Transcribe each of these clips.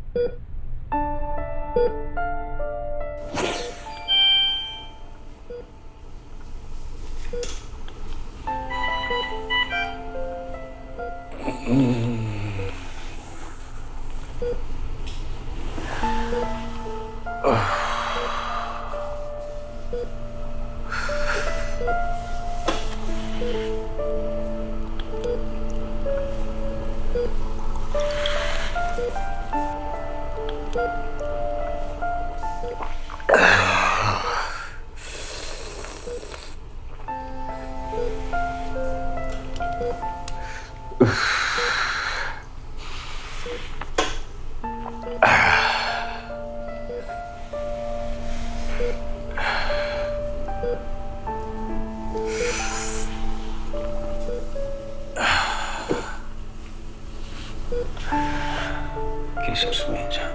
Kechir meni can.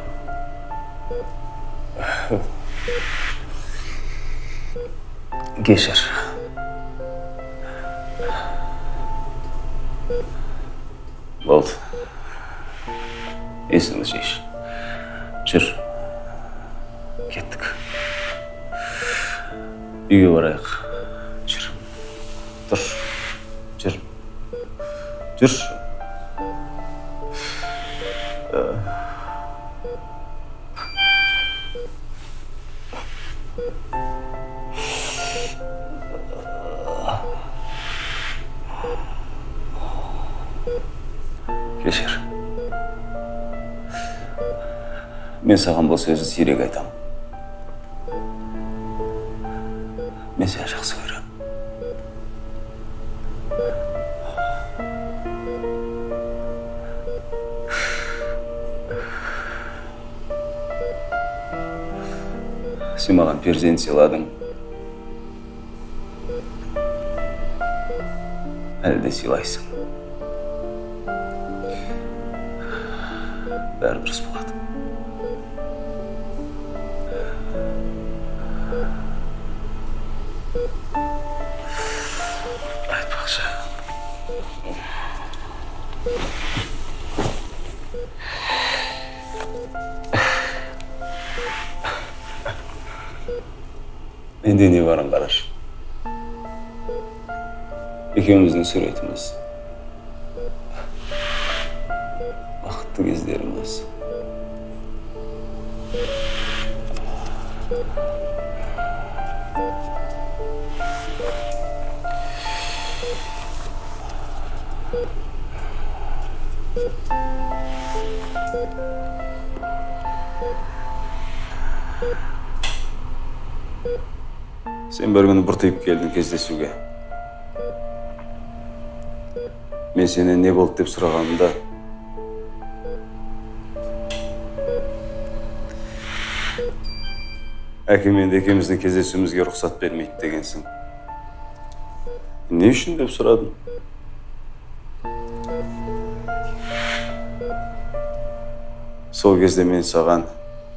Kechir. Bo'ldi. Esini jish. Jur. Ketdik. Uyga boraylik. Jur. Tur. Jur. Jur. Kechir. Men sаған бұл сөзді сирек айтам. Мен сені жақсы көрем. Сен маған перзент сыйладың. Әлі де сыйлайсың. Бәрі дұрыс болады. Айтпақшы. Менде не барын қараш. Екеуміздің суретіміз. Бақытты кездеріміз. Sen bir günü bұртайып келдің кездесуге. Мен сені не болды деп сұрағанымда әкем енді екеуміздің кездесуімізге рұқсат бермейді дегенсің. Не үшін деп сұрадым? Сол кезде мен саған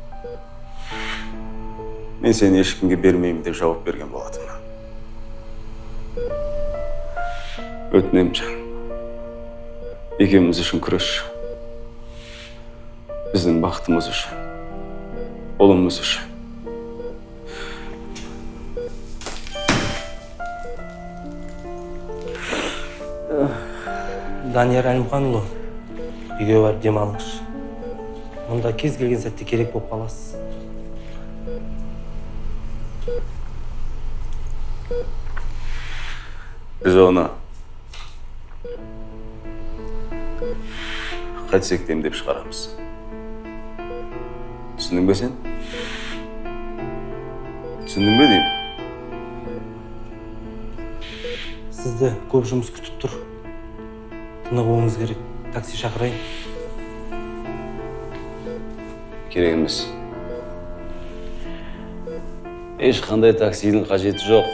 мен сені ешкімге бермеймін деп жауап берген болатым. Өтінем жан. Екеуміз үшін күреш. Біздің бақытымыз үшін. Ұлымыз үшін. Данияр Әлімханұлы, үйге бар дем алыңыз. Мұнда кез келген сәтте керек болып қаласыз. Біз оны қайтсек демдеп шығарамыз. Түсіндің бе сен? Түсіндің бе деймін? Сізді көп жұмыс күтіп тұр. Тынығуыңыз керек. Такси шақырайын. Керек емес. Ешқандай таксидің қажеті жоқ.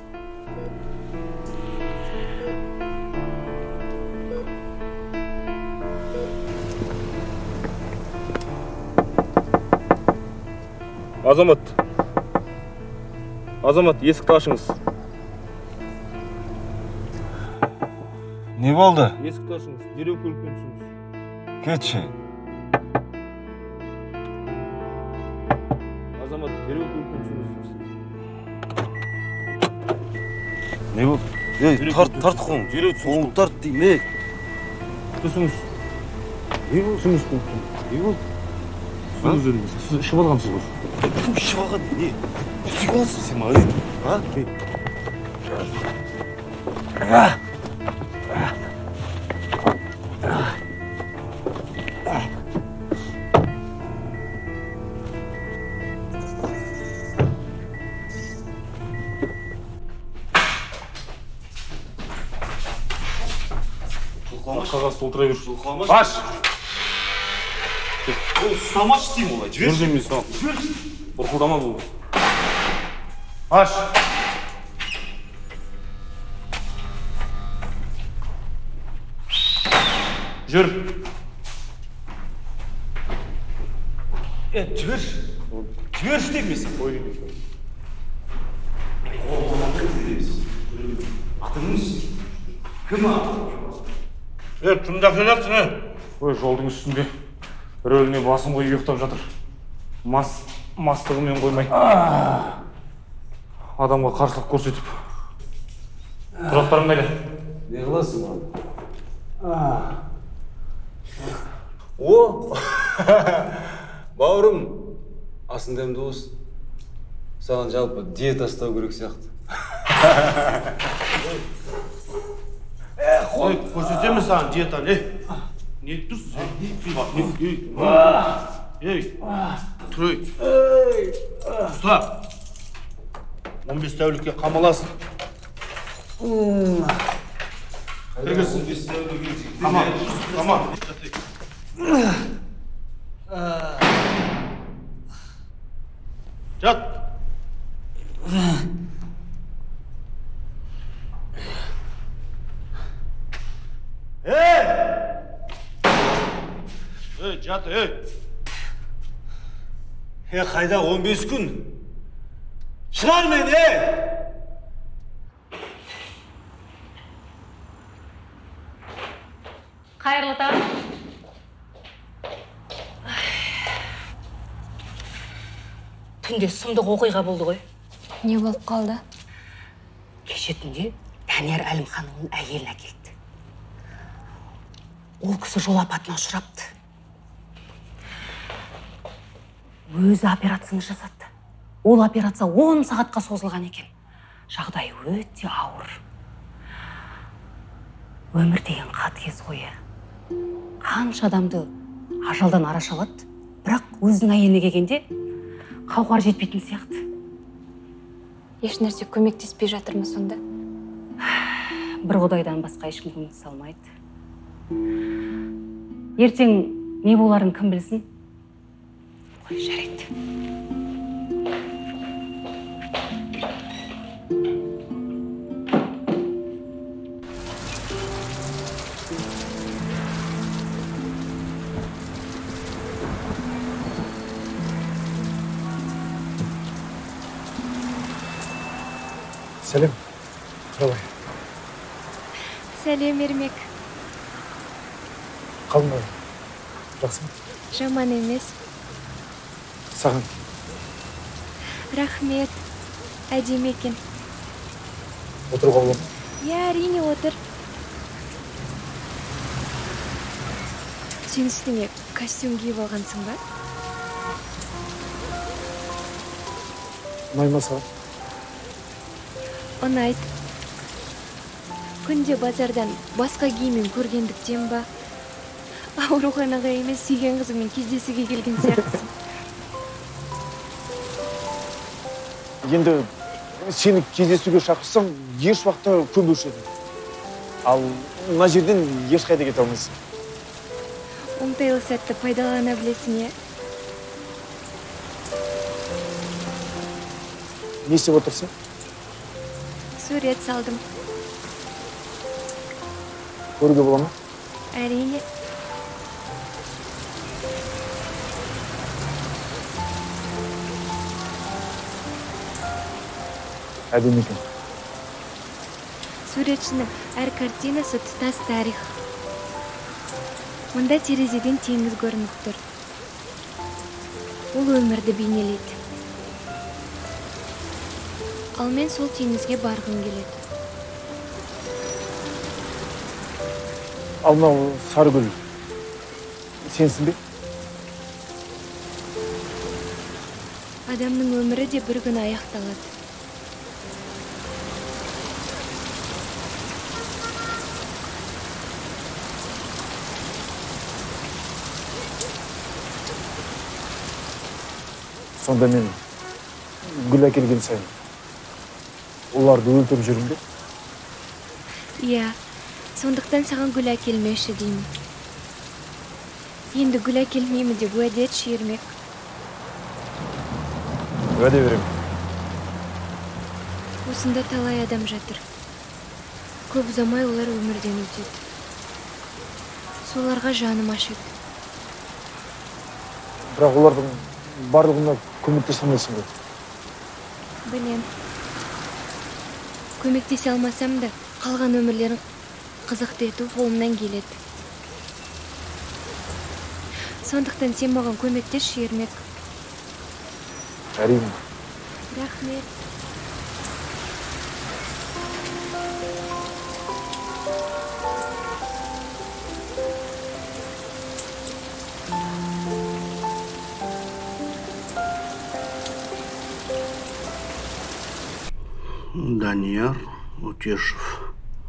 Азамат, есікті ашыңыз. Не болды? Есікті ашыңыз, дереу көлікпен түсіңіз. Кетші. Ne bu? Tart qo'ng. Soğuk tart deyim. Түсіңіз. Не бұл түсіңіз көптің? Не бұл? Түсіңіз өзіңіз. Ішіп алғансыз ғой. Кім ішіп алған? Не? Түсіп алсың сен маған? А? Қағаз толтыра бер. Баш! Ұстамашы деймін олай. Жібер деймін саған. Бұрқылдама бұл. Баш! Жүр. Жібер. Жібер істемесің. Атыңыз? Кім атың? Кімді әкелерсің? Ой, жолдың үстінде рөліне басын қойып ұйықтап жатыр. Мастығымен қоймай. Адамға қарсылық көрсетіп. Тұрақтарың қайда? Не қыласың оған? О! Бауырым, асың дәмді болсын. Саған жалпы диета ұстау керек сияқты. Ой, көрсетеміз саған диетаны, не тұрсың? Ей, тұрайық. Ұста. 15 тәулікке қамаласың. Кіргізсің. 15 тәулікке қамал. Жат. Жат, Қайда 15 күн? Шығар мені, Қайырлы таң. Түнде сұмдық оқиға болды ғой. Не болып қалды? Кеше түнде Данияр Әлімханның әйелін әкелді. Ол кісі жол апатына ұшырапты. Өзі операцияны жасатты. Ол операция 10 сағатқа созылған екен. Жағдайы өте ауыр. Өмір деген қатыгез ғой. Қанша адамды ажалдан араша алады, бірақ өзінің әйеліне келгенде қауқар жетпейтін сияқты. Ешнәрсе көмектеспей жатыр ма сонда? Бір Құдайдан басқа ешкім көмектесе алмайды. Ертең не боларын кім білсін? Қой, жарайды. Сәлем. Қалай? Сәлем, Ермек. Қалмай. Жақсы ма? Жаман емес. Саған. Рахмет. Әдемі екен. Отыруға болады ма? Я, әрине отыр. Сен үстіңе костюм киіп алғансың ба? Ұнай ма саған? Ұнайды. Күнде базардан басқа киіммен көргендіктен ба? Ауруханаға емес, сүйген қызыңмен кездесуге келген сияқтысың. Енді сені кездесуге шақырсам, еш уақытта көнбеуші едім. Ал мына жерден ешқайда кете алмайсың. Оңтайлы сәтті пайдалана білесің, е? Не істеп отырсың? Сурет салдым. Көруге бола ма? Әрине. Әдемі екен. Суретшінің әр картинасы тұтас тарих. Мұнда терезеден теңіз көрініп тұр. Ол өмірді бейнелейді. Ал мен сол теңізге барғым келеді. Ал мынау Сарыгүл сенсің бе? Адамның өмірі де бір күні аяқталады. Сонда мен гүл әкелген сайын оларды өлтіріп жүрмін бе? Иә, сондықтан саған гүл әкелмеші деймін. Енді гүл әкелмеймін деп уәде етші, Ермек. Уәде беремін. Осында талай адам жатыр. Көп ұзамай олар өмірден өтеді. Соларға жаным ашиды. Бірақ олардың барлығына көмектесе алмайсың ғой. Білем. Көмектесе алмасам да, қалған өмірлерін қызықты ету қолымнан келеді. Сондықтан сен маған көмектесші, Ермек. Әрине. Рахмет. Данияр Утешев,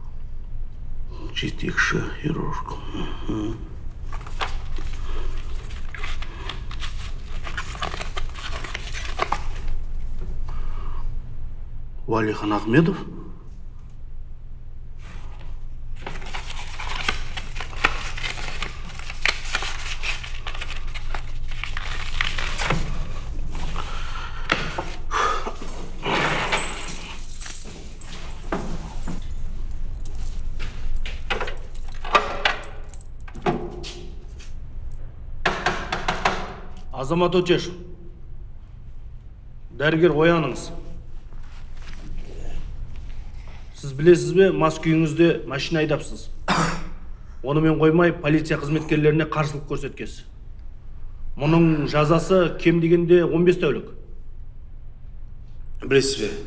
жетекші хирург. Валихан Ахмедов. Азамат Утешев, дәрігер ояныңыз. Сіз білесіз бе, мас күйіңізде машина айдапсыз. Онымен қоймай полиция қызметкерлеріне қарсылық көрсеткесіз. Мұның жазасы кем дегенде 15 тәулік. Білесіз бе,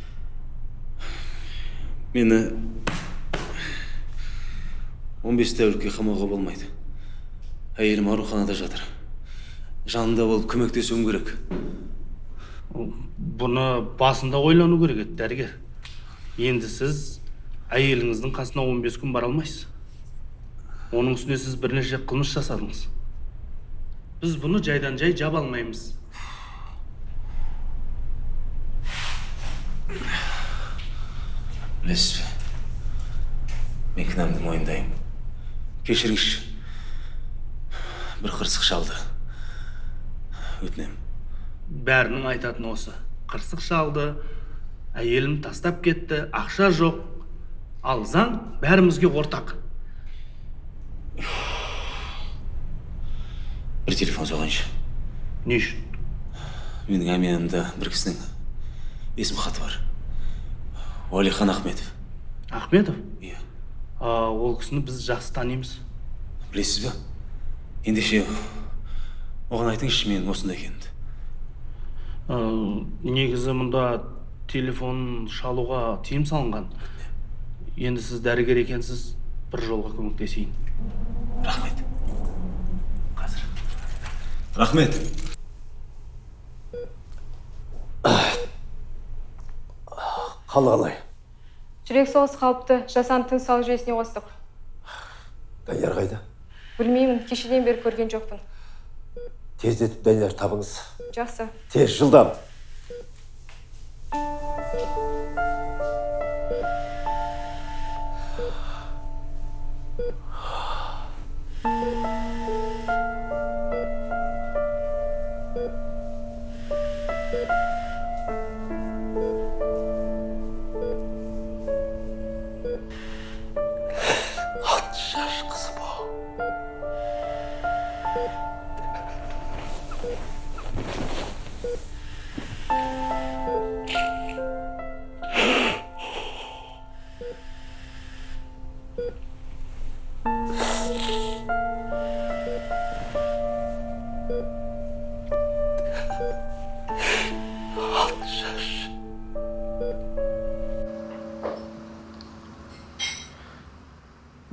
мені 15 тәулікке қамауға болмайды. Әйелім ауруханада жатыр. Жанында болып көмектесуім керек. Бұны басында ойлану керек еді, дәрігер. Енді сіз әйеліңіздің қасына 15 күн бара алмайсыз. Оның үстіне сіз бірнеше қылмыс жасадыңыз. Біз бұны жайдан жай жаба алмаймыз. Білесіз бе, мен кінәмді мойындаймын. Кешіріңізші, бір қырсық шалды. Өтінем. Бәрінің айтатын осы. Қырсық шалды, әйелім тастап кетті, ақша жоқ. Ал заң бәрімізге ортақ. Бір телефон соғайыншы. Не үшін? Менің әмиянымда бір кісінің есім хаты бар. Валихан Ахмедов. Ахмедов? Иә. Ол кісіні біз жақсы танимыз. Білесіз бе? Ендеше оған айтыңызшы мен осында екенімді. Негізі мұнда телефон шалуға тыйым салынған. Енді сіз дәрігер екенсіз, бір жолға көмектесейін. Рахмет. Қазір. Рахмет. Қалай? Жүрек соғысы қалыпты, жасанды тыныс алу жүйесіне қостық. Данияр қайда? Білмеймін, кешеден бері көрген жоқпын. Тездетіп Данияр табыңыз. Жақсы. Тез, жылдам.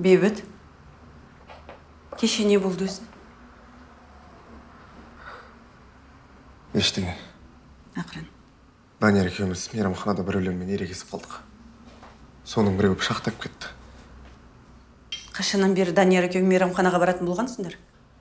Бейбіт, кеше не болды өзі? Ештеңе. Ақырын. Данияр екеуміз мейрамханада біреулермен ерегесіп қалдық. Соның біреуі пышақтап кетті. Қашаннан бері Данияр екеуің мейрамханаға баратын болғансыңдар?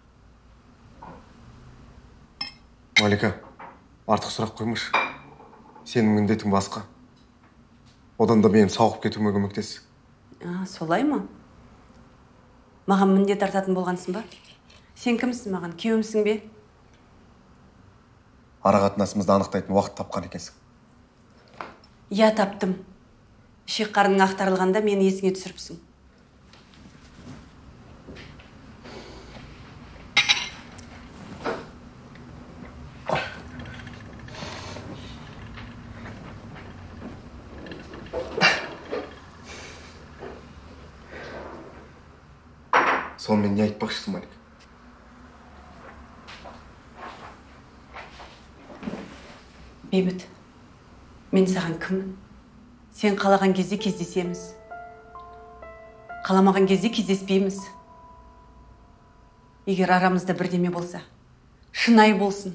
Малика, артық сұрақ қоймашы. Сенің міндетің басқа. Одан да мен сауығып кетуіме көмектес. Солай ма? Маған міндет артатын болғансың ба? Сен кімсің маған? Күйеуімсің бе? Арақатынасымызды анықтайтын уақыт тапқан екенсің. Я таптым. Ішек қарның ақтарылғанда мені есіңе түсіріпсің. Сонымен не айтпақшысың, Малика? Бейбіт, мен саған кіммін? Сен қалаған кезде кездесеміз. Қаламаған кезде кездеспейміз. Егер арамызда бірдеме болса, шынайы болсын.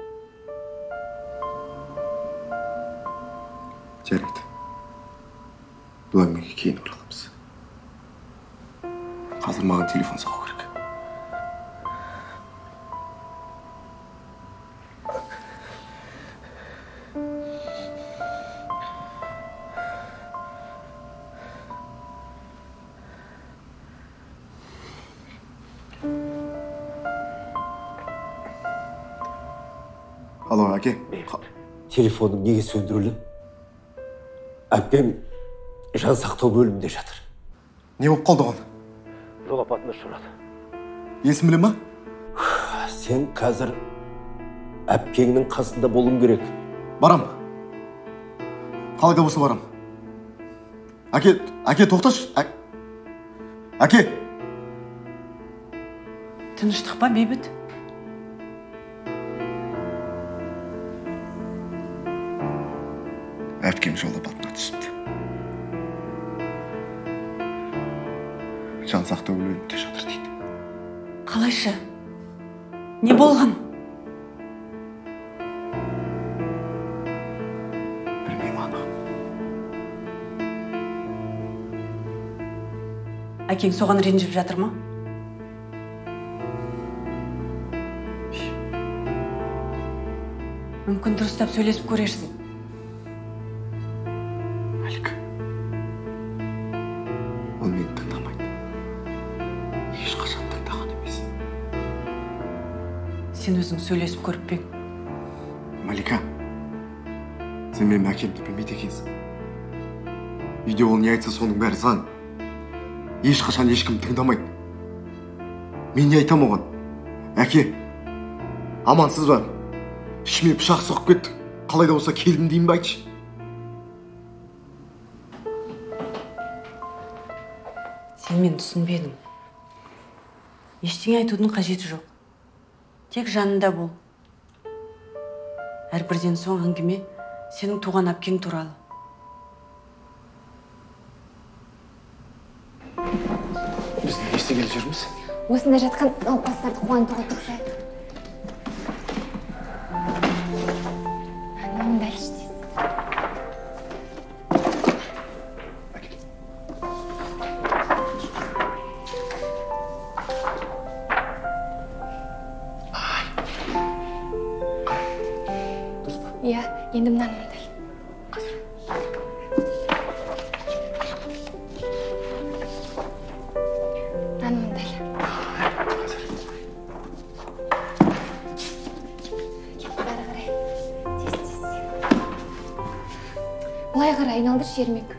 Жарайды. Бұл әңгімеге кейін ораламыз. Қазір маған телефон соғу керек. Алло, әке. Телефоным неге сөндірілді? Әпкем жан сақтау бөлімінде жатыр. Не болып қалды оған? Жол апатына ұшырады. Есін біле ма? Сен қазір әпкеңнің қасында болуың керек. Барам. Қалайда болса барам. Әке, тоқташы. Әке. Тыныштық па, Бейбіт? Әпкем жол апатына түсіпті. Жан сақтау бөлімінде жатыр дейді. Қалайша? Не болған? Білмеймін, ана. Әкең соған ренжіп жатыр ма? Мүмкін дұрыстап сөйлесіп көрерсің. Малика, ол мені тыңдамайды. Ешқашан тыңдаған емес. Сен өзің сөйлесіп көріп пең. Малика, сен менің әкемді білмейді екенсің. Үйде ол не айтса соның бәрі заң. Ешқашан ешкім тыңдамайды. Мен не айтам оған? Әке, амансыз ба? Ішіме пышақ соғып кетті. Қалайда болса келдім дейін бе айтшы. Сен мен түсінбедің. Ештеңе айтудың қажеті жоқ. Тек жанында бол. Әрбірден соң әңгіме сенің туған әпкең туралы. Біз не істегелі жүрміз? Осында жатқан науқастарды қуантуға тырысайық. Анамын дәл іштесің. Иә, енді мынанмын дәл. Мынанмын дәл. Бәрі қарай. Тез. Былай қарай, айналдыр жермек.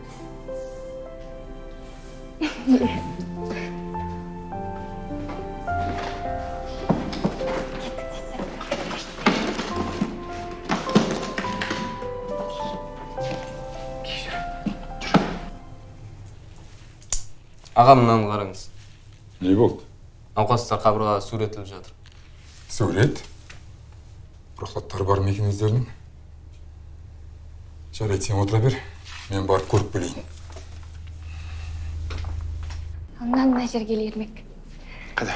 Аға, мынаны қараңыз. Не болды? Науқастар қабырғаға суретіліп жатыр. Сурет? Рұқсаттары бар ма екен өздерінің? Жарайды, сен отыра бер. Мен барып көріп келейін. мына жерге ермек. Қайда?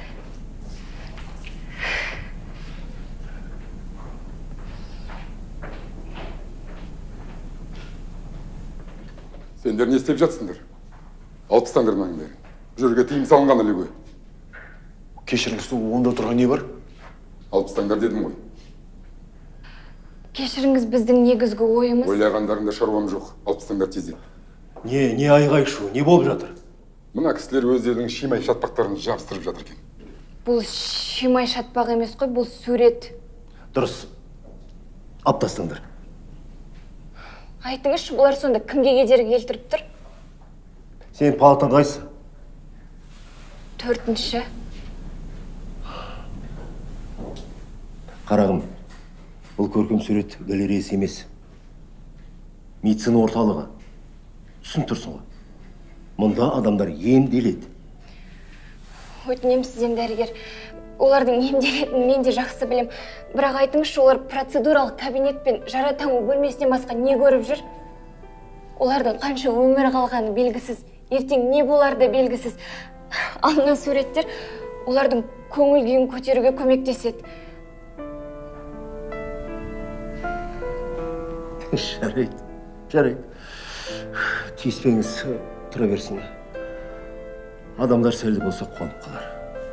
Сендер не істеп жатсыңдар? Алып тастаңдар мынаның бәрін. Жүрге тыйым салынған әлі ғой. Кешіріңіз, онда тұрған не бар? Алып тастаңдар дедім ғой. Кешіріңіз, біздің негізгі ойымыз. Ойлағандарыңда шаруам жоқ. Алып тастаңдар тезден. Не айғай-шу, не болып жатыр? Мына кісілер өздерінің шимай шатпақтарын жабыстырып жатыр екен. Бұл шимай шатпақ емес қой, бұл сурет. Дұрыс. Алып тастаңдар. Айтыңызшы, бұлар сонда кімге кедергі келтіріп тұр? Сен палатан қайсы? 4-ші. Қарағым, бұл көркем сурет галереясы емес. Медицина орталығы. Түсініп тұрсың ғой. Мұнда адамдар емделеді. Өтінем сізден, дәрігер. Олардың емделетінін мен де жақсы білем. Бірақ айтыңызшы, олар процедуралық кабинет пен жара таңу бөлмесінен басқа не көріп жүр? Олардың қанша өмір қалғаны белгісіз, ертең не болар да белгісіз. Ал мына суреттер олардың көңіл күйін көтеруге көмектеседі. Жарайды. Тиіспеңіз, тұра берсін. Адамдар сәлді болса қуанып қалар.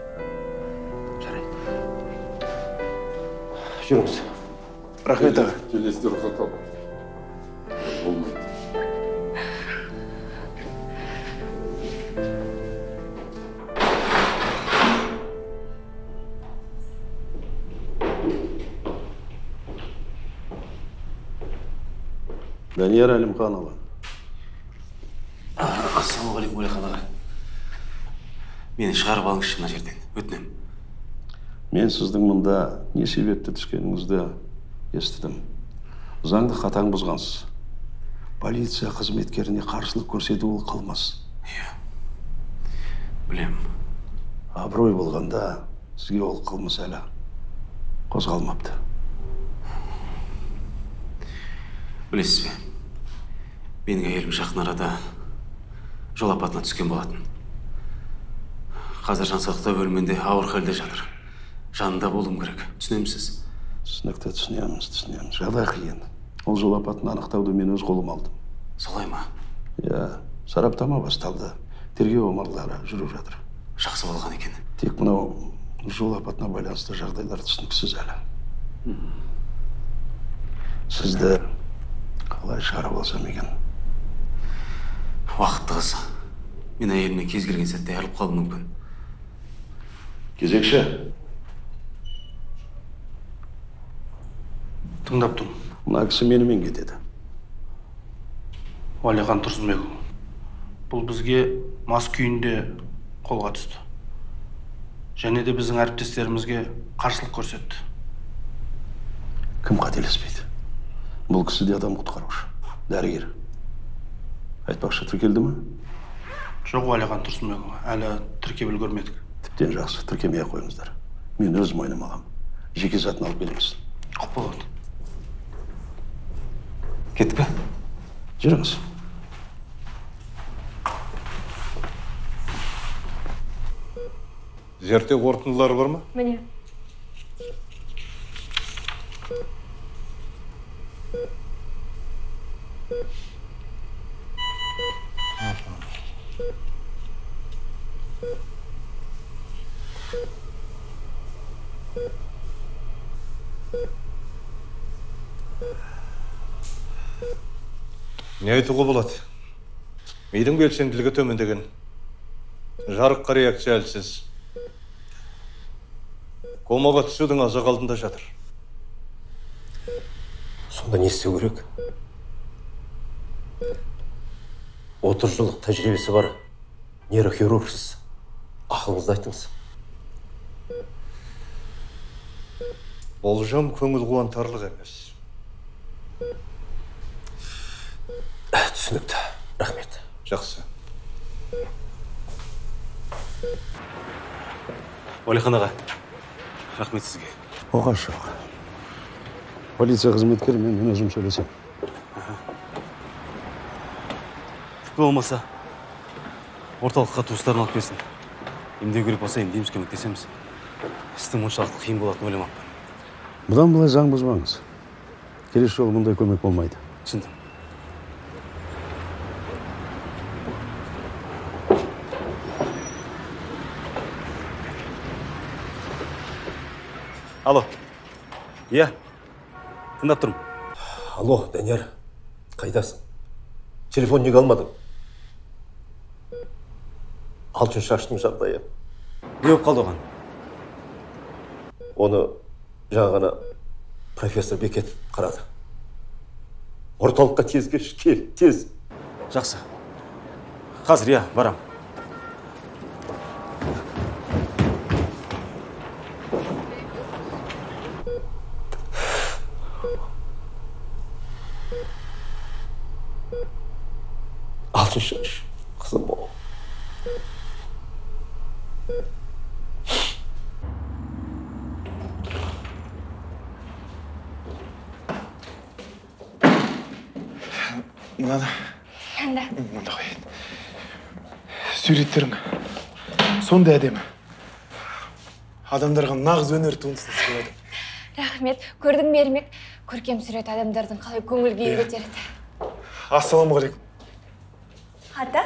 Жарайды. Жүріңіз. Рахмет аға. Келесіде рұқсат ал. Болмайды. Данияр Әлімханұлы. Ассалаумағалейкум, Уәлихан аға. Мені шығарып алыңызшы мына жерден, өтінем. Мен сіздің мұнда не себепті түскеніңізді естідім. Заңды қатаң бұзғансыз. Полиция қызметкеріне қарсылық көрсету ол қылмыс. Білем. Абырой болғанда сізге ол қылмыс әлі қозғалмапты. Білесіз бе, менің әйелім жақын арада жол апатына түскен болатын. Қазір жансақтау бөлімінде ауыр халде жатыр. Жанында болуым керек. Түсінемісіз? Түсінікті, түсінеміз. Жағдай қиын. Ол жол апатын анықтауды мен өз қолым алдым. Солай ма? Иә, сараптама басталды. Тергеу амалдары жүріп жатыр. Жақсы болған екен. Тек мынау жол апатына байланысты жағдайлар түсініксіз әлі. Сізді қалай шығарып алсам екен? Уақытты қыз. Мен әйеліме кез келген сәтте айырылып қалуым мүмкін. Кезекші. Тыңдап тұрмын. Мына кісі менімен кетеді. Уәлихан Тұрсынбекұлы. Бұл бізге мас күйінде қолға түсті. Және де біздің әріптестерімізге қарсылық көрсетті. Кім қателеспейді? Бұл кісі де адам құтқарушы. Дәрігер. Айтпақшы, тіркелді ме? Жоқ, Уәлихан Тұрсынбекұлы. Әлі тіркеп үлгермедік. Тіптен жақсы, тіркемей қойыңыздар. Мен өз мойныма аламын. Жеке затын алып келеміз. Құп болады. Кеттік пе? Жүріңіз. Зерттеу қорытындылары бар ма? Міне. Не айтуға болады? Мидың белсенділігі төмендеген. Жарыққа реакция әлсіз. Комаға түсудің азық алдында жатыр. Сонда не істеу керек? 30 жылдық тәжірибесі бар. Нейрохирургсыз. Ақылыңызды айтыңыз. Болжам көңіл қуантарлық емес. Түсінікті. Рахмет. Жақсы. Уәлихан аға, рахмет сізге. Оғаш жоқ. Полиция қызметкері мен өзім сөйлесем. Болмаса, орталыққа туыстарын алып келсін. Емдеу керек болса емдейміз, көмектесеміз. Істің мұншалықты қиын болатынын ойламаппын. Бұдан былай заң бұзбаңыз. Келесі жолы мұндай көмек болмайды. Түсіндім. Алло. Иә. Тыңдап тұрмын. Алло, Данияр. Қайдасың? Телефон неге алмадың? Алтын шаштың жағдайы. Не болып қалды оған? Оны жаңа ғана профессор Бекетов қарады. Орталыққа тез кел, тез. Жақсы. Қазір, иә, барам. Алтын шаш, қызым ол. Мынаны. Мында қояйын. Суреттерің сондай әдемі. Адамдарға нағыз өнер туындысын сыйлады. Рахмет. Көрдің бе, Ермек? Көркем сурет адамдардың қалай көңіл күйін көтереді. Ассалаумағалейкум. Ата?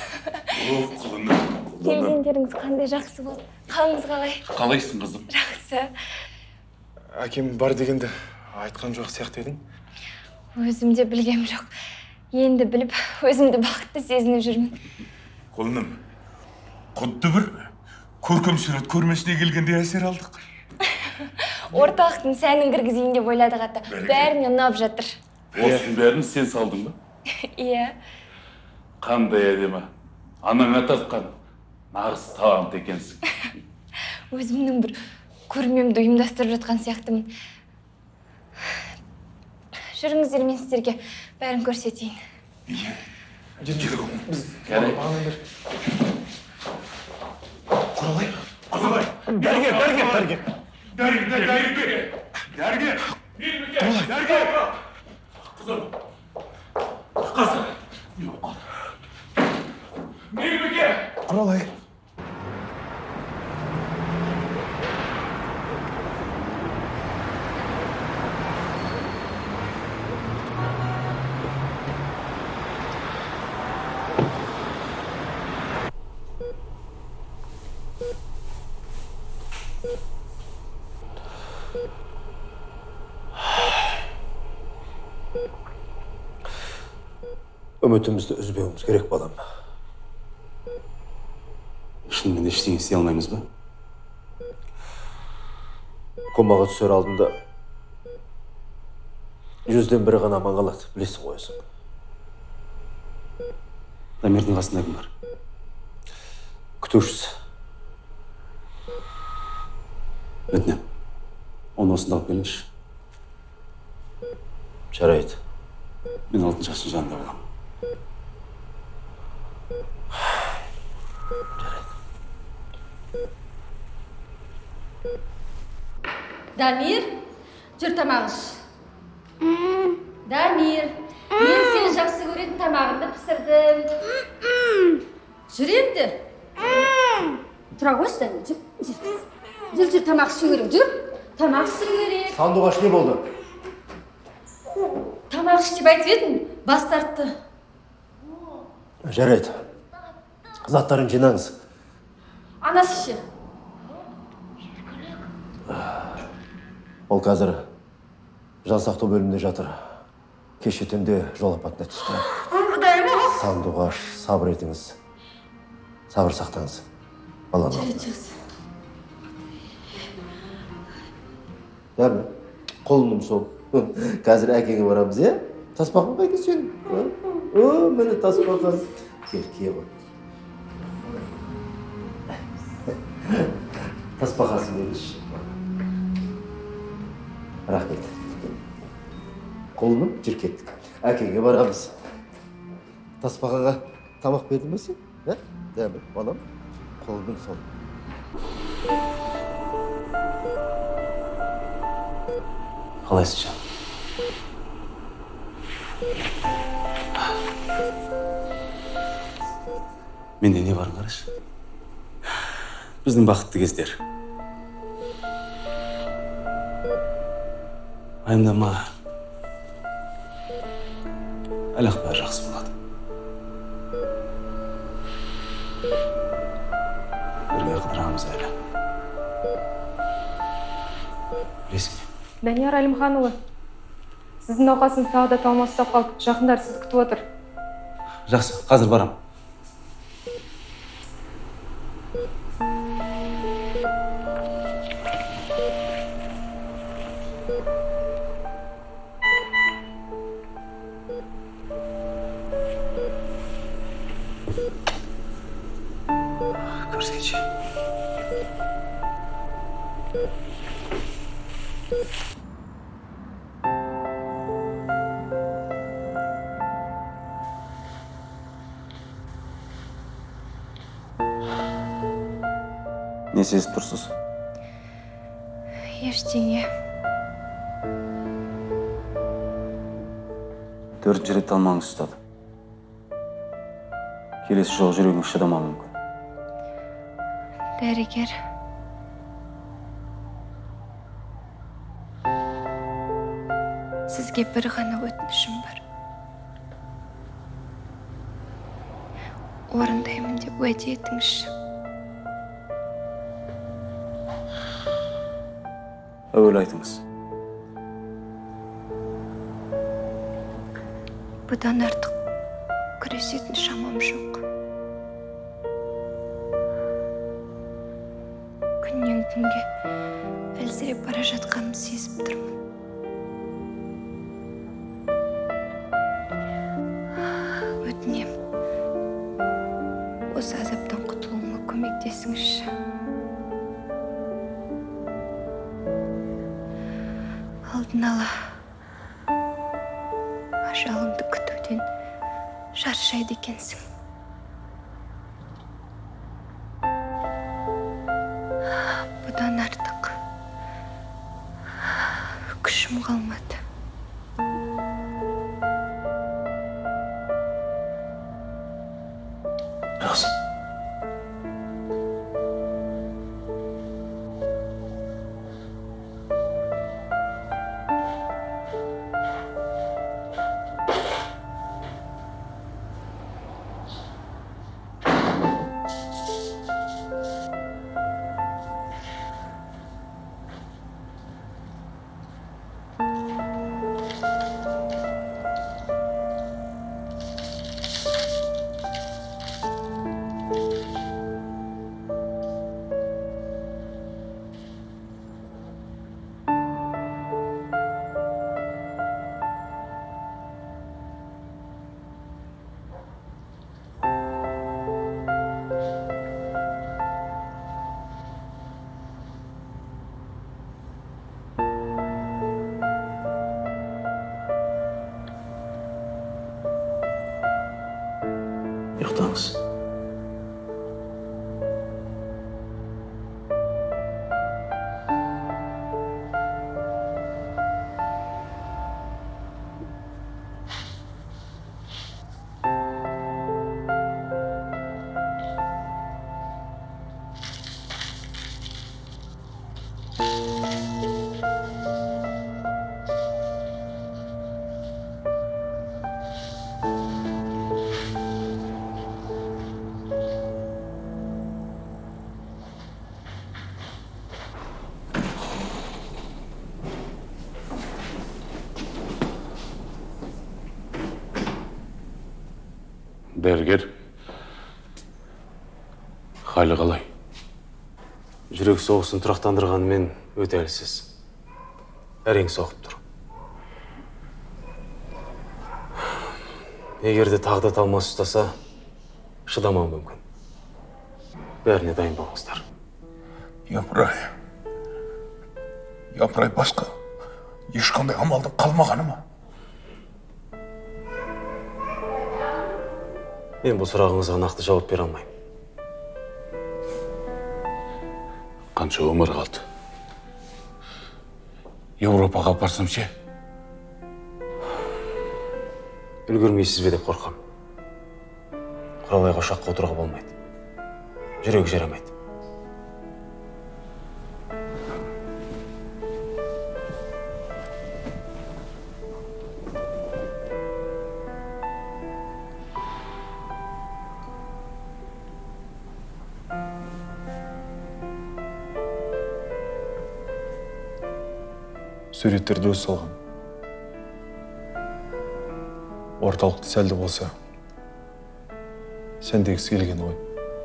Келгендеріңіз қандай жақсы болды. Қалыңыз қалай? Қалайсың, қызым? Жақсы. Әкем бар дегенде айтқан жоқ сияқты едің. Өзім де білгем жоқ. Енді біліп, өзімді бақытты сезініп жүрмін. Құлыным, құдды бір көркем сурет көрмесіне келгенде әсер алдық. Орталықтың сәнін кіргізейін деп ойладық ата. Бәріне ұнап жатыр. Осының бәрін сен салдың ба? Иә. Қандай әдемі. Анаңа тартқан нағыз талант екенсің. Өзімнің бір көрмемді ұйымдастырып жатқан сияқтымын. Жүріңіздер, мен сіздерге бәрін көрсетейін. Иә. Құралай. Дәрігер. Қызым. Қызым. Мейірбеке. Құралай. Үмітімізді үзбеуіміз керек, балам. Шынымен ештеңе істей алмаймыз ба? Комаға түсер алдында 100-ден бірі ғана аман қалады, білесің ғой өзің. Дамирдің қасында кім бар? Күтушісі. Өтінем. Оны осында алып келіңізші. Жарайды. Мен алтын шаштың жанында боламын. Дамир, жүр тамақ іш. Дамир, мен сен жақсы көретін тамағыңды пісірдім. Жүр енді. Тұра қойшы, Дамир, жүр, тамақ ішу керек, жүр. Тамақ ішу керек. Сандуғаш не болды? Тамақ іш деп айтып едім, бас тартты. Жарайды. Заттарын жинаңыз. Анасы ше. Ол қазір жансақтау бөлімінде жатыр. Кеше түнде жол апатына түсті. Сандуғаш, сабыр етіңіз. Сабыр сақтаңыз. Баланы алыңыз. Дәрмен, қолыным сол. Қазір әкеңе барамыз, е? Таспақын қайда сен? Міне таспақын. Кел, кие ғой. Таспақасын беріш. Рахмет. Қолыным жүр кеттік. Әкеңе барамыз. Таспақаға тамақ бердің бе сен? Дәмір, балам, қолының сол. Қалайсың жан? Менде не барын қарашы. Біздің бақытты кездер. Айымдама. Әлі бәрі жақсы болады. Бірге қыдырамыз әлі. Білесің бе? Данияр Әлімханұлы, сіздің науқасыңыз тағы да талмастап қалды. Жақындар сізді күтіп отыр. Жақсы, қазір барам. Көрсетші. Не сезіп тұрсыз? Ештеңе. 4 рет талмаңыз ұстады. Келесі жол жүрегіңіз шыдамауы мүмкін. Дәрігер. Сізге бір ғана өтінішім бар. Орындаймын деп уәде етіңізші. Әуелі айтыңыз. Бұдан артық күресетін шамам жоқ. Күннен күнге әлсіреп бара жатқанымды сезіп тұрмын. Өтінем, осы азаптан құтылуыма көмектесіңізші. Алдын ала ажалыңды күтуден шаршайды екенсің. Бұдан артық күшім қалмады. Жақсы. Ұйықтаңыз. Дәрігер, халі қалай? Жүрек соғысын тұрақтандырғанымен өте әлсіз. Әрең соғып тұр. Егерде тағда талмас ұстаса, шыдамау мүмкін. Бәріне дайын болыңыздар. Япырай басқа ешқандай амалдың қалмағаны ма? Мен бұл сұрағыңызға нақты жауап бере алмайым. Қанша өмір қалды? Еуропаға барсам ше? Үлгірмейсіз бе деп қорқам. Құралайға ұшаққа отыруға болмайды. жүрегі жарамайды. Суреттерді өз салған. Орталықты сәлді болса, сән дегісі келген ғой.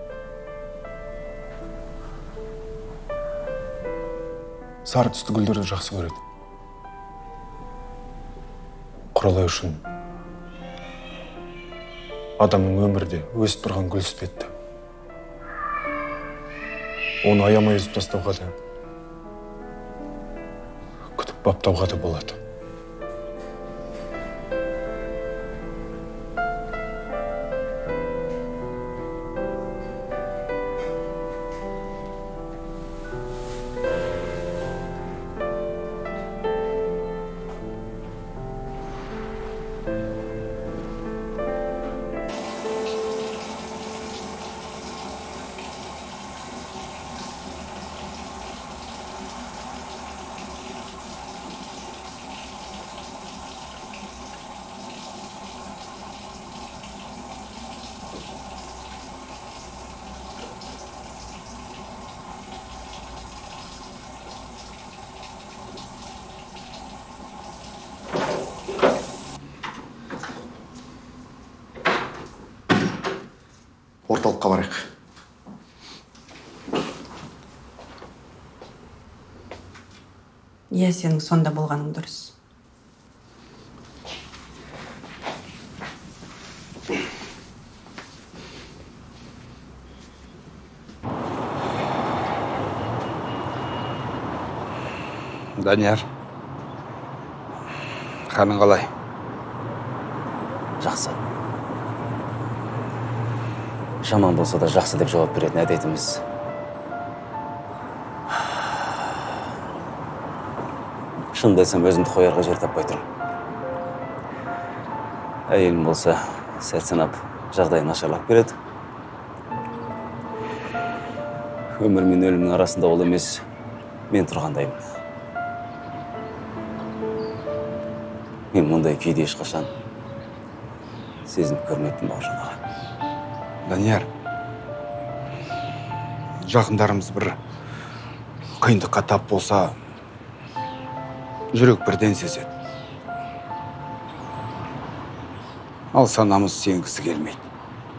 Сары түсті гүлдерді жақсы көреді. Құралай үшін адамның өмірде өсіп тұрған гүл іспетті. Оны аямай үзіп тастауға да, күтіп баптауға да болады. Орталыққа барайық. Иә, сенің сонда болғаның дұрыс. Данияр, қалың қалай? Жақсы. Жаман болса да жақсы деп жауап беретін әдетіміз. Шынымды айтсам, өзімді қоярға жер таппай тұрмын. Әйелім болса, сәт санап жағдайын нашарлап береді. Өмір мен өлімнің арасында ол емес, мен тұрғандаймын. Мен мұндай күйде ешқашан сезініп көрмеппін Бауыржан аға. Данияр, жақындарымыз бір қиындыққа тап болса, жүрек бірден сезеді. Ал санамыз сенгісі келмейді.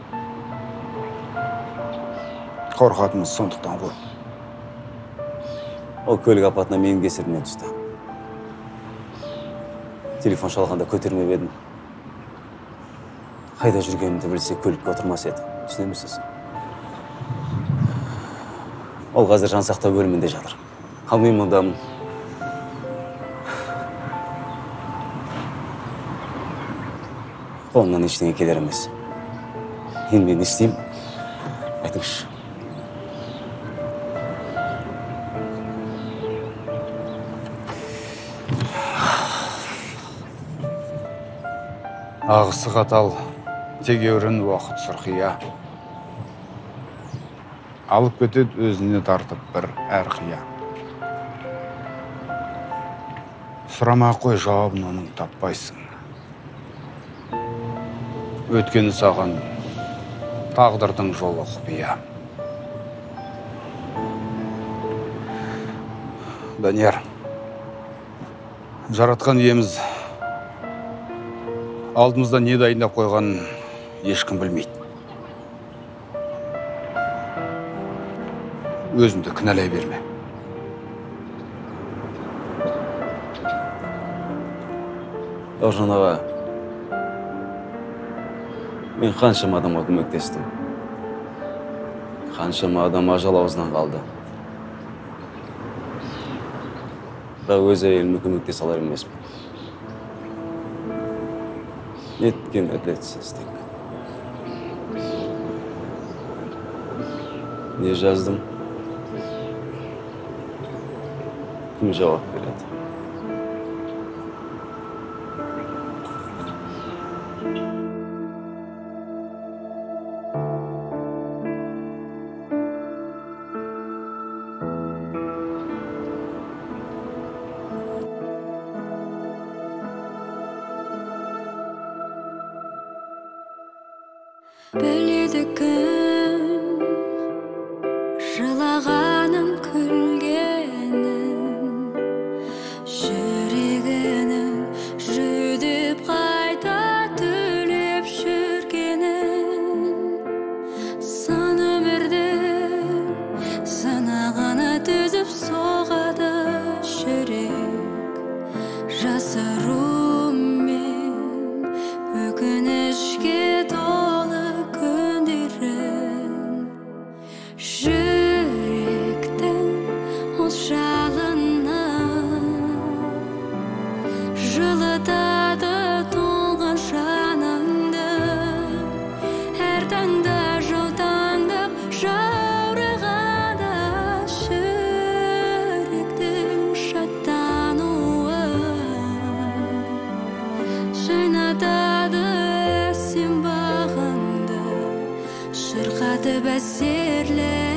Қорқатымыз сондықтан ғой. Ол көлік апатына менің кесірімнен түсті. Телефон шалғанда көтермеп едім. Қайда жүргенімді білсе, көлікке отырмас еді. Түсінемісіз? Ол қазір жансақтау бөлімінде жатыр. Ал мен мұндамын. Қолымнан ештеңе келер емес. Енді мен не істеймін? Айтыңызшы. Ағысы қатал, тегеурін уақыт сұрқия. Алып кетеді өзіне тартып бір әрқия. Сұрама қой, жауабын оның таппайсың. Өткені саған тағдырдың жолы құпия. Данияр, жаратқан иеміз алдымызда не дайындап қойғанын ешкім білмейді. Өзіңді кінәлай берме. Бауыржан аға, мен қаншама адамға көмектестім. Қаншама адам ажал аузынан қалды. Бірақ өз әйеліме көмектесе алар емеспін. Неткен әділетсіздік. Не жаздым? Кім жауап береді? Бөледі күн жылағанын күлгенін, жүрегінің жүдеп қайта түлеп жүргенін, сан өмірдің сынағына түзіп соғады жүрек, жасырумен өкінішке толы күндерін. Жүректің от жалыны жылытады толған жаныңды, әр таңда жаутаңдап жаурағанда жүректің шаттануы жайнатады сен бағыңды, шырқатып әсерлі